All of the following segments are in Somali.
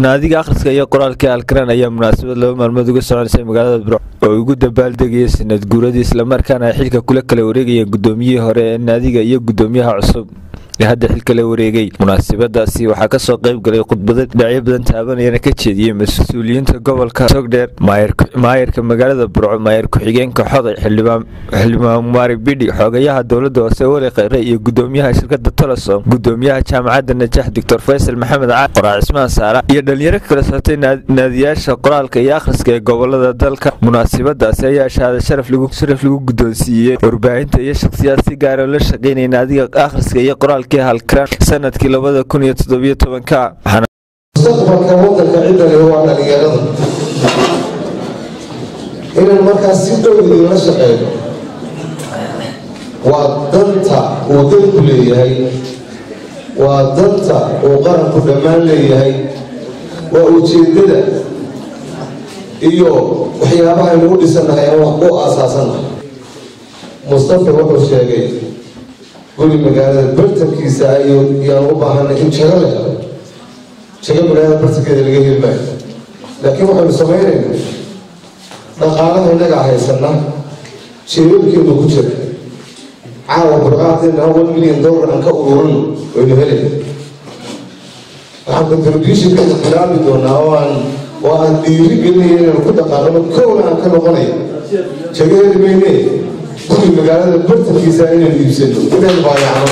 naadiga akhriska iyo qoraalka Halkaraan ayaa munaasabad laba maalmood uga soconaysay magaalada Burco oo ugu dabaaldegayay sanad guuradii isla markaana ay xilka kula kala wareegayeen gudoomiyihii hore ee naadiga iyo gudoomiyaha cusub ee hadda xilka la wareegay. Munaasabadaasi waxaa ka soo qayb galay khudbado dhinacyo badan taabanayana ka jeediyay mas'uuliyiinta gobolka Sogdheer, maayarka magaalada Burco, maayar ku-xigeenka Xoday, xildhibaan Mari Bidhi, xogayaha dowladda hoose Wali Khayre iyo gudoomiyaha shirkadda Telesom, gudoomiyaha jaamacadda Najax Dr. Faisal Maxamed Cali, Qoraa Cismaan Saara iyo dhalinyaro kala socotay naadiyaasha qoraalka iyo akhriska ee gobolada dalka. Munaasabadaasi ayaa shahaado sharaf lagu guddoonsiiyay warbaahinta iyo shakhsiyaad si gaar ah la shaqeynaya naadiga akhriska iyo qoraalka Halkaraan sanadkii 2017. mustaqbalka waddanka cidda leh waa dhalinyarada inaan markaas si dhow idinla shaqeyno. waa danta uu dalku leeyahay, waa danta uu qaranku dhammaan leeyahay, waa ujeedada iyo waxyaabaha aynu u dhisanahay aan wax u aasaasannahay. Mustafa wuxuu sheegay guri magaalada bartankiisa ayaan u baahanay in jago la helo. jago magaalada bartankeeda laga heli maayo, laakiin waxaynu samaynaynaa dhaqaalaha innagaa haysana jeebabkeenu ku jira. caawa burqaadeenna $1 milyan aan ka ururin waynu helayna. waxaan contributionka bilaabi doonaa oo aan dhiiri gelinaya inaan ku dhaqaaqano kowna aan ka noqonayo. jago heli mayne guri magaalada bartankiisa inaan iibsano inaan baayacno.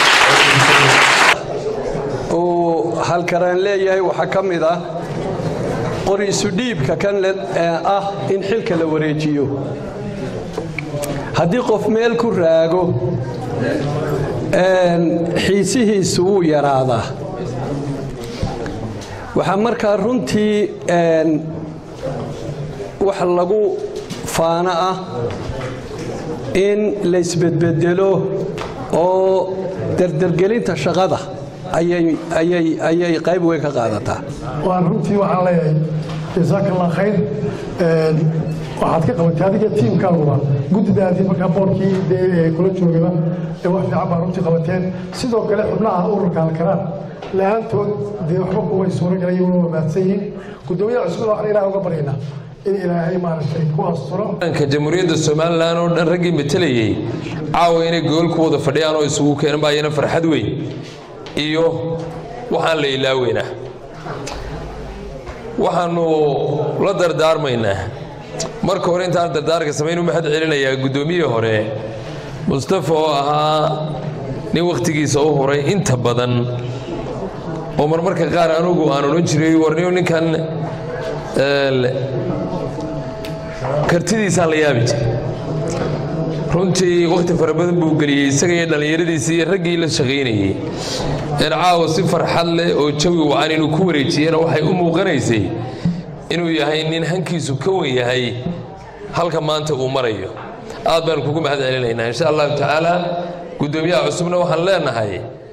Halkaraan leeyahay waxaa ka mid ah qori isu dhiibka kan ah in xilka la wareejiyo. haddii qof meel ku raago xiisihiisu wuu yaraadaa. waxaa markaa runtii wax lagu faano ah in la isbedbedelo oo dardargelinta shaqada ayay qayb weyn ka qaadataa. waan runtii waxaan leeyahay jazakallah khayr. waxaad ka qabatay adiga tiimkaaguba guddidaadii markaa boorkii kula joogaba wax fiican baa runtii qabateen. sidoo kale xubnaha ururka Halkaraan la-aantood dee waxba kuway suuragalay una wamaadsan yihiin. gudoomiyaha cusub waxaan ilaah uga baryaynaa in ilaahay maaragtay ku asturo. jamhuuriyadda Soomaaliland oo dhan raggii matalayay caawa inay gool ku wada fadhiyaan oo isugu keenan baa iyana farxad weyn iyo waxaan la ilaaweynaa. waxaanu la dardaarmaynaa marka hore intaan dardaarka samayn u mahad celinayaa gudoomiyihii hore Mustafa oo ahaa nin waqtigiisa u horay inta badan oo marmarka qaar anugu aan oran jiray warniyo ninkan kartidiisa la yaabi jiray. runtii waqti fara badan buu geliyay isaga iyo dhalinyaradiisa iyo raggii la shaqeynayay. caawa si farxad leh oo jawi wacan inuu ku wareejiyana waxay u muuqanaysay inuu yahay nin hankiisu ka weyn yahay halka maanta uu marayo. aad baan kugu mahad celinaynaa insha Allah taala. gudoomiyaha cusubna waxaan leenahay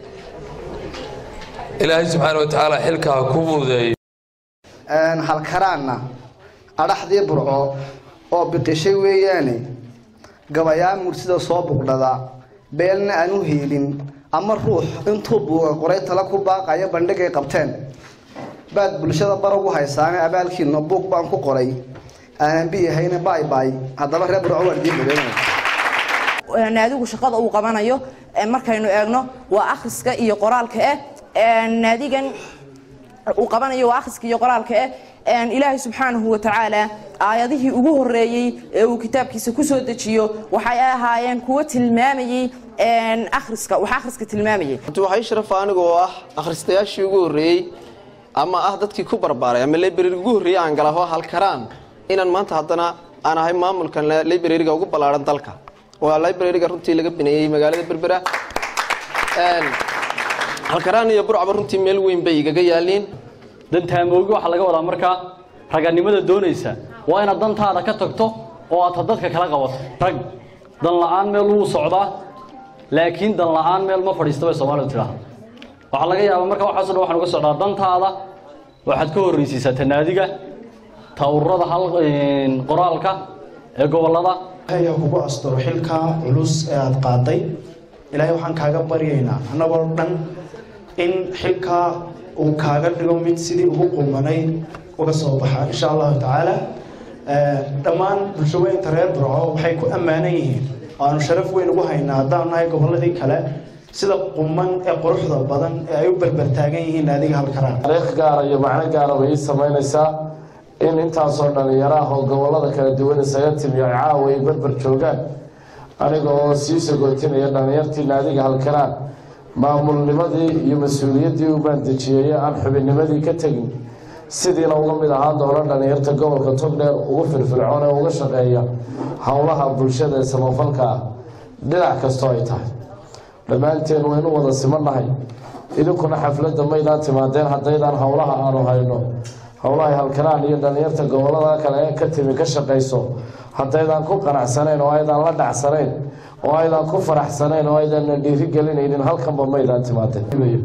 ilaahay subxaanahu wa tacaala xilka ku fududeeyo. Halkaraanna adhaxdii Burco oo biqishay weeyaane gabayaa mursida soo bugdhada beelna aanu heelin ama ruux intuu buuga qoray tala ku baaqaya bandhigay qabteen baad bulshada bar ugu haysaanay abaalkiina buug baan ku qoray aanan biyahayna bye haddaba reer Burco waa diin badan. naadigu shaqada uu qabanayo markaynu eegno waa akhriska iyo qoraalka naadigan uu qabanayo waa akhriska iyo qoraalka ilaahay subxaanahu wa tacaala aayadihii ugu horeeyay ee uu kitaabkiisa ku soo dejiyo waxay ahaayeen kuwa tilmaamayay akhriska tilmaamayay. waxay sharaf anigoo ah akhristayaashii ugu horeeyay ama dadkii ku barbaaray ama library ugu horeeyay aan galaho Halkaraan inaan maanta haddana aan ahay maamulkan library-ga ugu ballaaran dalka. waa library-ga runtii laga bineeyay magaalada Berbera. Halkaraan iyo Burco runtii meel weyn bay igaga yaaliin. dantaamoogi waxa laga wadaa markaa raganimada doonaysa waa inaad dantaada ka tagto oo aad dadka kala qabato. rag dan la'aan meel uu socdaa laakiin dan la'aan meel ma fadhiisto bay Soomaalidu tiraahdo. waxa laga yaabaa markaa waxaas oo waxaan uga socdaa dantaada waxaad ka horreysiisaa tanaadiga tawrada qoraalka ee gobolada. ayaa kugu asturo xilka culus ee aad qaaday. ilaahay waxaan kaaga baryaynaa annagoo dhan in xilka uu kaaga dhigo mid sidii ugu qumanayd uga soo baxa insha allahu tacaala dhammaan bulshooyinka reer Burco waxay ku ammaanan yihiin aanu sharaf weyn ugu haynaa haddaan nahay gobolladii kale sida quman ee quruxda badan ee ay u barbar taagan yihiin naadiga Halkaraan taariikh gaar iyo macno gaar ah ay sameynaysaa in intaasoo dhalinyaro ah oo gobollada kala duwan isaga timiyo caawa ay barbar joogaan aniga oo sii sagootinaya dhalinyartii naadiga Halkaraan maamulnimadii iyo mas-uuliyaddii u baandejiyay aan xubinnimadii ka tegin sidiina uga mid ahaan doona dhalinyarta gobolka Togdheer ugu firfircoon ee uga shaqeeya howlaha bulshada ee samafalka ah dhinac kastoo ay tahay dhammaanteen waynu wada simannahay idinkuna xafladda maydaan timaadeen haddaydaan howlaha aanu hayno howlaha Halkaraan iyo dhalinyarta gobollada kale ee ka timi ka shaqayso haddaydan ku qanacsanayn oo aydan la dhacsanayn oo aydan ku faraxsanayn oo aydan dhiiri gelinaynin halkanba maydaan timaadeen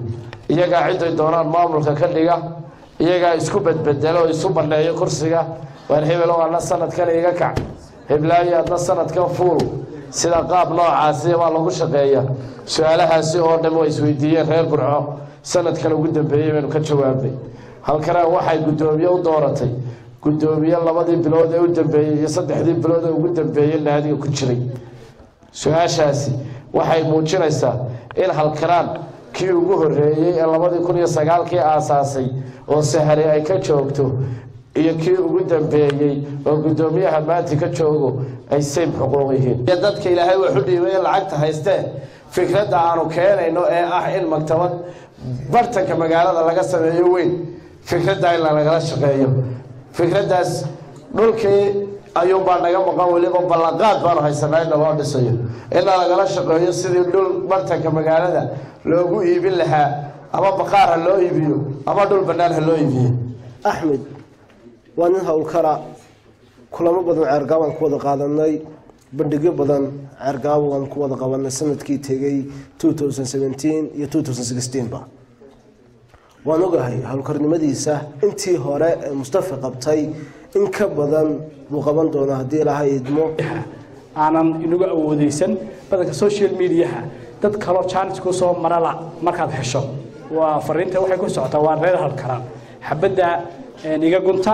iyagaa ciday doonaan maamulka ka dhiga iyagaa isku bedbedelo oo isu bandheeyo kursiga waan hebel oo ana sanadkan iga kac heblaayo adna sanadkan fuul sida qaab noocaasi baa lagu shaqeeya su'aalahaasi oo dhan way isweydiiyeen reer Burco sanadkan ugu dambeeyay baynu ka jawaabnay Halkaraan waxay gudoomiye u dooratay gudoomiye labadii bilood ee u dambeeyay iyo saddexdii bilood ee ugu dambeeyay naadiga ku jiray su'aashaasi waxay muujinaysaa in Halkaraan kii ugu horeeyay ee 2009 aasaasay oo sahari ay ka joogto iyo kii ugu dambeeyay oo gudoomiyaha maanta ka joogo ay same xuquuq yihiin dadka ilaahay wuxuu dhiibay lacagta haystee fikradda aanu keenayno ee ah in maktabad bartanka magaalada laga sameeyo weyn fikradda in lagala shaqeeyo fikraddaas dhulkii ayuu baa naga maqan waliba ballanqaad baanu haysanaa in loo dhisayo in lagala shaqeeyo sidii dhul bartanka magaalada loogu iibin lahaa ama baqaar ha loo iibiyo ama dhul bannaan ha loo iibiyo Axmed waa nin hawlkara kulamo badan ceergaaban ku wada qaadanay bandhigyo badan ceergaaban ku wada qabanay sanadkii tegay 2017 iyo 2016 ba waan ogahay hawlkarnimadiisa intii hore ee Mustafa qabtay in ka badan buu qaban doona haddii ilaahay idmo aanan inagu awoodeysan badanka social media dad kale chance ku soo marala markaad hesho waa fariinta waxay ku socotaa waa reer Halkaraan xabada iga gunta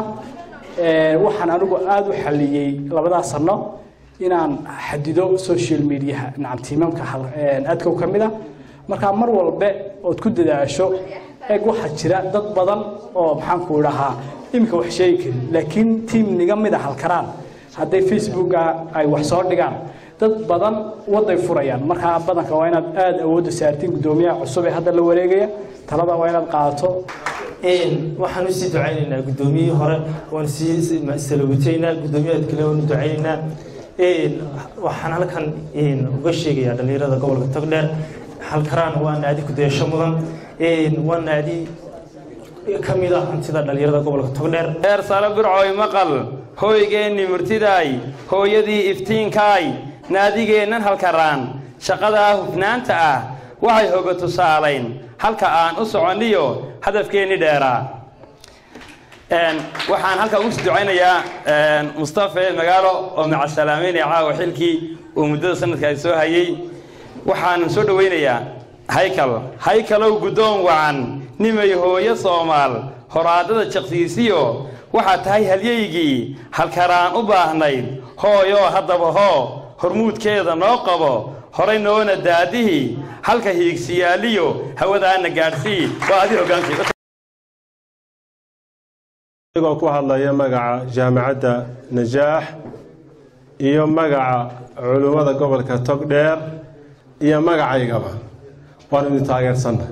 waxaan anigu aad u xaliyay labada sano inaan xadido social media nacam tiimamka aadka kamida marka mar walba oo ku dadaasho eeg waxa jira dad badan oo maxaan ku rahaa imika wax sheegay laakiin team niga mid ah Halkaraan haday Facebook ay wax soo dhigaan dad badan waday furayaan marka badanka waa inaad aad awood u saartiin gudoomiyaha cusub ee hadda la wareegaya talada waa inaad qaadato waxaan u sii ducaynaynaa gudoomiyihii hore waan sii salawiteynaa gudoomiyaha kale waan u ducaynaynaa waxaan halkan uga sheegayaa dhalinyarada gobolka Togdheer Halkaraan waa naadi ku deesho mudan waa naadi kamid ah hantida dhalinyarada gobolka Togdheer reer Sala Burco maqal hooygeeni murtidaay hooyadii iftiinkaay naadigeenan Halkaraan shaqada hufnaanta ah waxay hoga tusaaleyn halka aan u soconiyo hadafkeeni dheeraa waxaan halka ugu ducaynayaa Mustafa magaalo oo maca salaameynaya caawa xilkii oo muddada sanadka ay soo hayay waxaan soo dhaweynayaa haykalow gudoon wacan nimay hooyo Soomaal horaadada jaqsiisiyo waxa tahay halyeygii Halkaraan u baahnayd hooyo haddaba hormuudkeeda noo qabo horay noona daadihi halka hiigsiyaaliyo hawadaana gaadhsii waa adii hogaankii ku hadlaya magaca jaamacadda Najaax iyo magaca culimada gobolka Togdheer iyo magacaygaba waan idin taageersannahay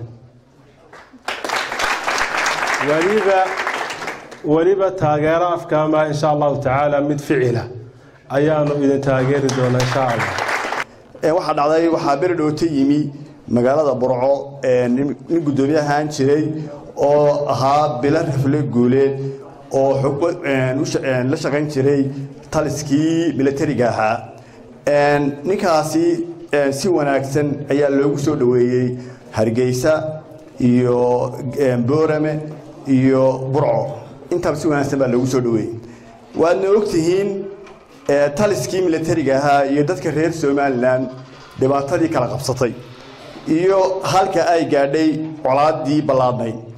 waliba taageero afkaama insha allahu tacaala mid ficila ayaanu idin taageeri doonaa insha allah waxa dhacday waxa beri dhootay yimi magaalada Burco nin gudoomiyahan jiray oo ahaa Bilar Rafle Guuleed oo la shaqayn jiray taliskii militariga ahaa ninkaasi si wanaagsan ayaa loogu soo dhaweeyay Hargeysa iyo Boorame iyo Burco inta si wanaagsan baa loogu soo dhaweeyay waadna ogtihiin taliskii militariga ahaa iyo dadka reer Somaliland dhibaatadii kala qabsatay iyo halka ay gaadhay colaadii balaadnay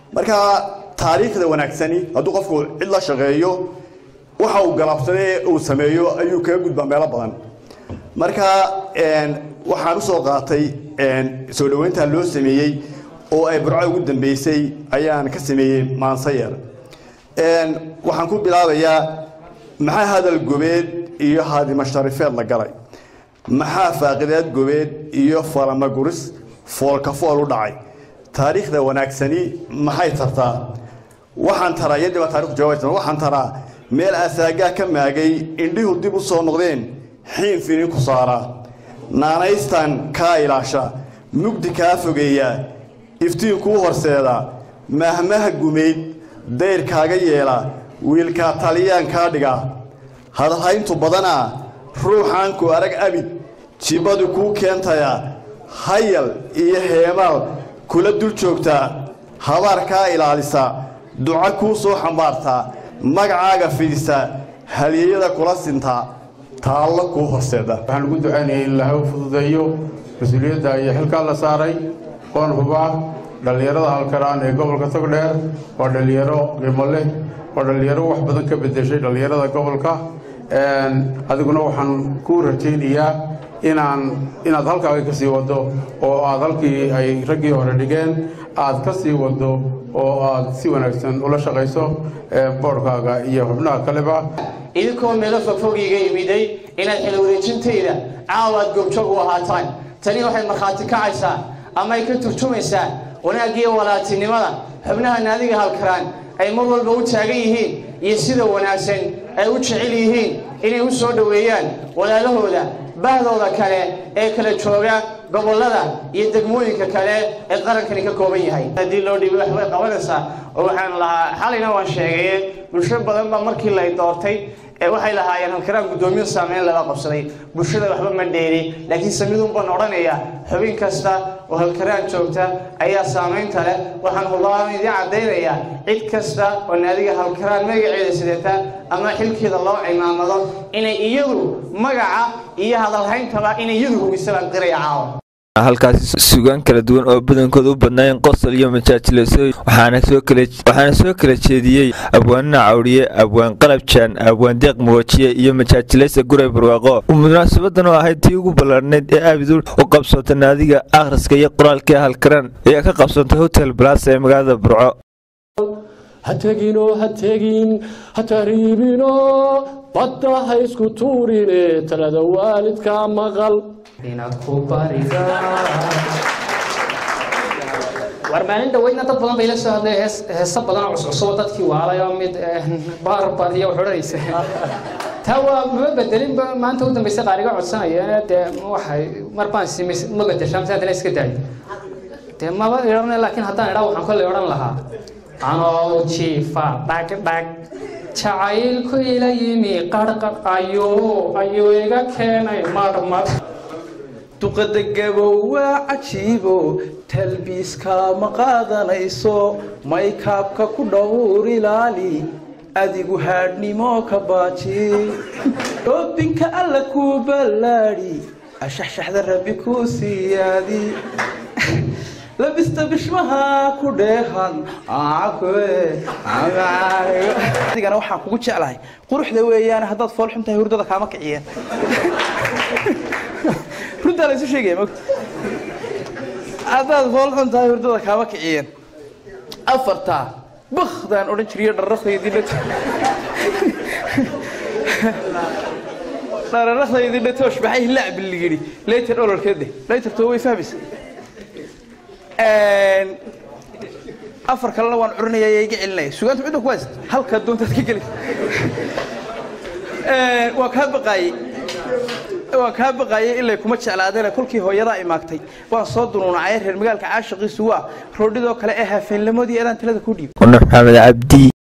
marka taariikhda wanaagsani hadduu qofku cid la shaqeeyo waxa uu galabsaday uu sameeyo ayuu kaga gudbaa meelo badan marka waxaan u soo qaatay soo dhaweynta loo sameeyay oo ay burco ugu dambeysay ayaan ka sameeyay maansayer waxaan ku bilaabayaa maxaa hadal gobeed iyo haadima sharifeed la galay maxaa faaqideed gobeed iyo falama guris foolka fool u dhacay taariikhda wanaagsani maxay tartaa waxaan taraa yadaba taariikh jawaabta waxaan taraa meel asaaga ka maagay indhihu dib u soo noqdeen xiin fini ku saara naanaystan ka ilaasha mugdi ka fogeeya iftiin ku horseeda mahmaha gumeyd dayr kaaga yeela wiilka taliyaan ka dhiga hadalhayntu badana ruuxan ku arag abid jibadu ku keentaya hayal iyo heemal kula dul joogta habar ka ilaalisa duca ku soo xambaarta magacaaga fidisa haliyada kula sinta taalla ku horseeda waxaan ugu ducaynayay in la fududeeyo mas'uuliyadda iyo xilka la saaray qoon huba dhalinyarada halkaraan ee gobolka Togdheer waa dhalinyaro qiimo leh waa dhalinyaro wax badan ka bedeshay dhalinyarada gobolka adiguna waxaan ku rajaynayaa inaad halkaaga ka sii wado oo aad halkii ay raggii hore dhigeen aad ka sii wado oo aad si wanaagsan ula shaqayso boorkaaga iyo xubnaha kaleba idinkoo meelo fogfog iga yimiday inaad xil wareejintayda caawaad goobjoog u ahaataan tani waxay markhaati kacaysaa ama ay ka turjumaysaa wanaagiyo walaaltinimada xubnaha naadiga halkaraan ay mar walba u taagan yihiin iyo sida wanaagsan ay u jecel yihiin inay u soo dhaweeyaan walaalahooda bahdooda kale ee kala jooga gobolada iyo degmooyinka kale ee qarankani ka kooban yahay haddii loo dhiibay wax way qabanaysaa oo waxaan lahaa xalayna waan sheegay bulsho badan baa markii la doortay waxay lahaayeen halkaraan gudoomiye saameyn laga qabsaday bulshada waxba ma dheeri laakiin samidun baan odhanaya xubin kasta oo halkaraan joogta ayaa saameynta leh waxaan hubaan idin caddaynaya cid kasta oo naadiga halkaraan magaceeda sidata ama xilkeeda loo cimaamado inay iyadu magaca iyo hadalhayntaba inay iyadu hubisadaan qiraya caawa halkaasi suugaan kala duwan oo badankooda u badnaayeen qosol iyo majaajileysooyin waxaana soo kala jeediyey abwaanina cawriye abwaan qalabjaan abwaan deeq muwajiye iyo majaajileysa guray barwaaqo munaasabadan oo ahayd tii ugu ballaarneyd ee aabidul u qabsoontay naadiga akhriska iyo qoraalka halkaraan ayaa ka qabsoontay hotel plaza ee magaalada burco hategin hatariibino badda ha isku tuurine talada waalidka maqal inaad ku bariga war maalin dhaweydna dad badan bay la soo hadlay heesa badan oo cusub dadkii waalay oo mid barbar iyo xoraysa tawa ma bedelin maanta u dambeysay qaariga codsanaya waxay marbaan simis ma bedeshaan saadana iska daay ma yeeran laakiin haddaan idhaa waxaan kale oran lahaa anoo jiifa dhag jacaylku ila yimi qarqar ayuu iga keenay marmar duqada gabow waa cajiibo talbiiska ma qaadanayso maykaabka ku dhowr ilaali adigu haadhnimo ka baaji oobinka alla ku ballaadhi ashaxshaxda rabbi ku siyaadi labista bishmaha ku dheehan adigana waxaan kugu jeclahay quruxda weeyaan haddaad fool xun tahay hurdada kaama kiciyeen runtaa la isu sheegaya mogta haddaad fool xun tahay hurdada kaama kiciyeen afartaa bakhdaan odhan jiriyo dhararaqdaydii dhatoosh maxay hilaac billigidhi leytar ololkeede leytartoo way fahmaysa afar kalena waan curinaya iga celinaya sugaanta cidda ku haysta halka doontaad ka gelaysa waan kaa baqaayay ilaa kuma jeclaadeen kolkii hooyadaa imaagtay waan soo dunuunacay reer magaalka caashiqiisu waa roodhidoo kale ee hafeenlamoodii adaan talada ku dhiib maxamed cabdi